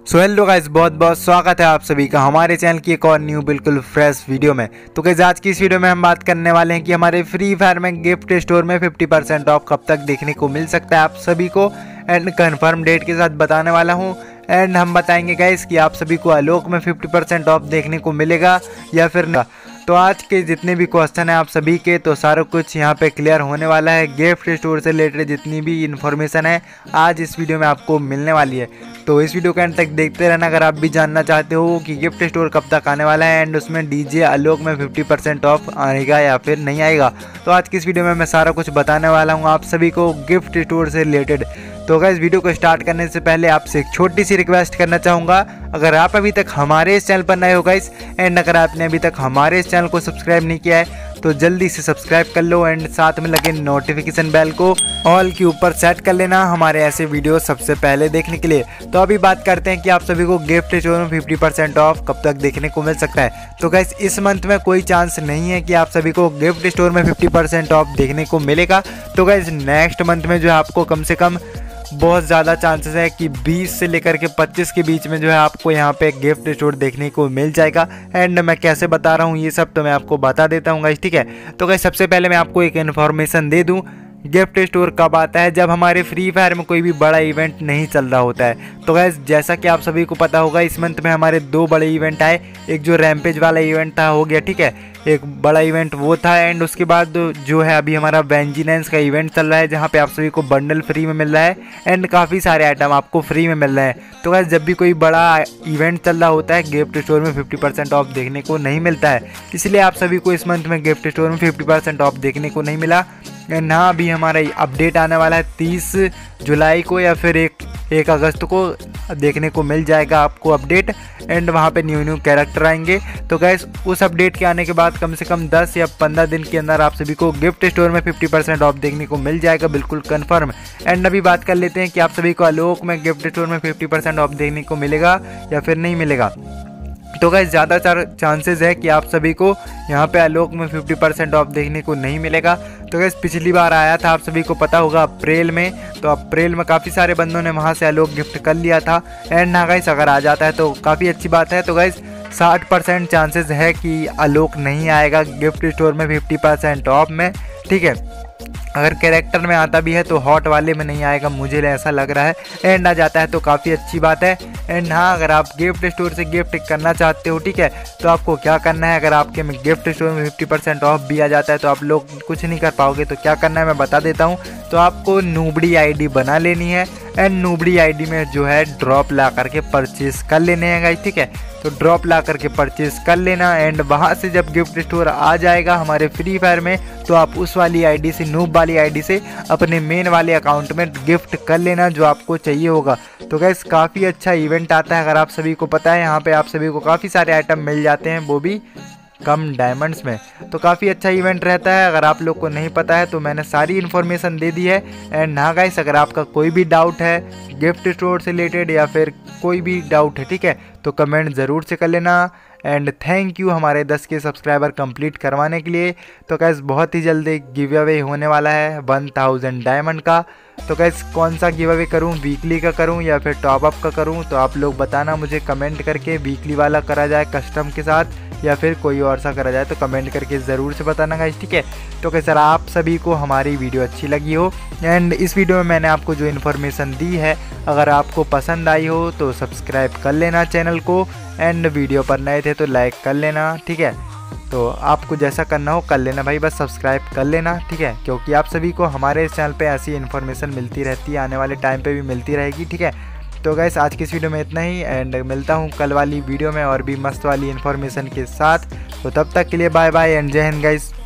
So hello guys, बहुत बहुत स्वागत है आप सभी का हमारे चैनल की एक और न्यू बिल्कुल फ्रेश वीडियो में। तो गाइस आज की इस वीडियो में हम बात करने वाले हैं कि हमारे फ्री फायर में गिफ्ट स्टोर में 50% ऑफ कब तक देखने को मिल सकता है आप सभी को, एंड कंफर्म डेट के साथ बताने वाला हूं। एंड हम बताएंगे गाइस कि आप सभी को आलोक में 50% ऑफ देखने को मिलेगा या फिर ना। तो आज के जितने भी क्वेश्चन हैं आप सभी के, तो सारा कुछ यहाँ पे क्लियर होने वाला है। गिफ्ट स्टोर से रिलेटेड जितनी भी इन्फॉर्मेशन है आज इस वीडियो में आपको मिलने वाली है। तो इस वीडियो के एंड तक देखते रहना अगर आप भी जानना चाहते हो कि गिफ्ट स्टोर कब तक आने वाला है एंड उसमें डीजे आलोक में 50% ऑफ आएगा या फिर नहीं आएगा। तो आज की इस वीडियो में मैं सारा कुछ बताने वाला हूँ आप सभी को गिफ्ट स्टोर से रिलेटेड। तो गाइस वीडियो को स्टार्ट करने से पहले आपसे एक छोटी सी रिक्वेस्ट करना चाहूँगा, अगर आप अभी तक हमारे इस चैनल पर नए हो गाइस एंड अगर आपने अभी तक हमारे इस चैनल को सब्सक्राइब नहीं किया है तो जल्दी से सब्सक्राइब कर लो एंड साथ में लगे नोटिफिकेशन बेल को ऑल के ऊपर सेट कर लेना हमारे ऐसे वीडियो सबसे पहले देखने के लिए। तो अभी बात करते हैं कि आप सभी को गिफ्ट स्टोर में 50% ऑफ कब तक देखने को मिल सकता है। तो गाइस इस मंथ में कोई चांस नहीं है कि आप सभी को गिफ्ट स्टोर में 50% ऑफ देखने को मिलेगा। तो गाइस नेक्स्ट मंथ में जो है आपको कम से कम बहुत ज़्यादा चांसेस है कि 20 से लेकर के 25 के बीच में जो है आपको यहाँ पे गिफ्ट स्टोर देखने को मिल जाएगा। एंड मैं कैसे बता रहा हूँ ये सब तो मैं आपको बता देता हूँ गाइस, ठीक है। तो गाइस सबसे पहले मैं आपको एक इन्फॉर्मेशन दे दूँ, गिफ्ट स्टोर कब आता है, जब हमारे फ्री फायर में कोई भी बड़ा इवेंट नहीं चल रहा होता है। तो गाइस जैसा कि आप सभी को पता होगा इस मंथ में हमारे 2 बड़े इवेंट आए। एक जो रैम्पेज वाला इवेंट था हो गया, ठीक है, एक बड़ा इवेंट वो था। एंड उसके बाद जो है अभी हमारा वेंजिनेंस का इवेंट चल रहा है जहाँ पे आप सभी को बंडल फ्री में मिल रहा है एंड काफ़ी सारे आइटम आपको फ्री में मिल रहे हैं। तो गाइस जब भी कोई बड़ा इवेंट चल रहा होता है गिफ्ट स्टोर में 50% ऑफ देखने को नहीं मिलता है, इसलिए आप सभी को इस मंथ में गिफ्ट स्टोर में 50% ऑफ देखने को नहीं मिला। ना अभी हमारा अपडेट आने वाला है 30 जुलाई को या फिर 1 अगस्त को देखने को मिल जाएगा आपको अपडेट एंड वहाँ पे न्यू कैरेक्टर आएंगे। तो गैस उस अपडेट के आने के बाद कम से कम 10 या 15 दिन के अंदर आप सभी को गिफ्ट स्टोर में 50% ऑफ देखने को मिल जाएगा, बिल्कुल कंफर्म। एंड अभी बात कर लेते हैं कि आप सभी को आलोक में गिफ्ट स्टोर में 50% ऑफ देखने को मिलेगा या फिर नहीं मिलेगा। तो गाइस ज़्यादा चांसेस है कि आप सभी को यहाँ पे आलोक में 50% ऑफ देखने को नहीं मिलेगा। तो गाइस पिछली बार आया था आप सभी को पता होगा अप्रैल में, तो अप्रैल में काफ़ी सारे बंदों ने वहाँ से आलोक गिफ्ट कर लिया था। एंड ना गाइस अगर आ जाता है तो काफ़ी अच्छी बात है। तो गाइस 60% चांसेस है कि आलोक नहीं आएगा गिफ्ट स्टोर में 50% ऑफ में, ठीक है। अगर कैरेक्टर में आता भी है तो हॉट वाले में नहीं आएगा, मुझे ऐसा लग रहा है। एंड आ जाता है तो काफ़ी अच्छी बात है। एंड हाँ अगर आप गिफ्ट स्टोर से गिफ्ट करना चाहते हो, ठीक है, तो आपको क्या करना है, अगर आपके में गिफ्ट स्टोर में 50% ऑफ भी आ जाता है तो आप लोग कुछ नहीं कर पाओगे। तो क्या करना है मैं बता देता हूँ। तो आपको नूबड़ी आईडी बना लेनी है एंड नूबड़ी आईडी में जो है ड्रॉप ला करके परचेज कर लेने हैं गाइस, ठीक है। तो ड्रॉप ला करके परचेज कर लेना एंड वहाँ से जब गिफ्ट स्टोर आ जाएगा हमारे फ्री फायर में तो आप उस वाली आईडी से, नूब वाली आईडी से अपने मेन वाले अकाउंट में गिफ्ट कर लेना जो आपको चाहिए होगा। तो गाइस काफ़ी अच्छा इवेंट आता है, अगर आप सभी को पता है यहाँ पे आप सभी को काफ़ी सारे आइटम मिल जाते हैं, वो भी कम डायमंड्स में। तो काफ़ी अच्छा इवेंट रहता है। अगर आप लोग को नहीं पता है तो मैंने सारी इन्फॉर्मेशन दे दी है। एंड हाँ गाइस अगर आपका कोई भी डाउट है गिफ्ट स्टोर से रिलेटेड या फिर कोई भी डाउट है, ठीक है, तो कमेंट ज़रूर से कर लेना। एंड थैंक यू हमारे 10 के सब्सक्राइबर कंप्लीट करवाने के लिए। तो गाइस बहुत ही जल्दी गिव अवे होने वाला है 1000 डायमंड का। तो गाइस कौन सा गिव अवे करूँ, वीकली का करूँ या फिर टॉपअप का करूँ, तो आप लोग बताना मुझे कमेंट करके। वीकली वाला करा जाए कस्टम के साथ या फिर कोई और सा करा जाए तो कमेंट करके ज़रूर से बताना गाइस, ठीक है। तो कैसे सर आप सभी को हमारी वीडियो अच्छी लगी हो एंड इस वीडियो में मैंने आपको जो इन्फॉर्मेशन दी है अगर आपको पसंद आई हो तो सब्सक्राइब कर लेना चैनल को एंड वीडियो पर नए थे तो लाइक कर लेना, ठीक है। तो आपको जैसा करना हो कर लेना भाई, बस सब्सक्राइब कर लेना, ठीक है, क्योंकि आप सभी को हमारे इस चैनल पे ऐसी इन्फॉर्मेशन मिलती रहती है, आने वाले टाइम पे भी मिलती रहेगी, ठीक है। तो गाइस आज की इस वीडियो में इतना ही एंड मिलता हूँ कल वाली वीडियो में और भी मस्त वाली इन्फॉर्मेशन के साथ। तो तब तक के लिए बाय बाय एंड जय हिंद गाइस।